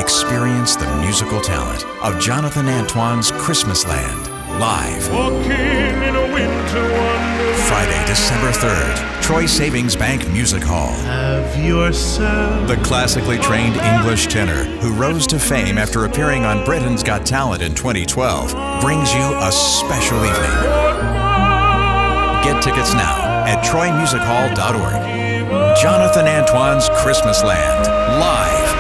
Experience the musical talent of Jonathan Antoine's ChristmasLand live. Walking in a winter wonderland. Friday, December 3rd, Troy Savings Bank Music Hall. Have yourself The classically trained English tenor, who rose to fame after appearing on Britain's Got Talent in 2012, brings you a special evening. Get tickets now at troymusichall.org. Jonathan Antoine's ChristmasLand live.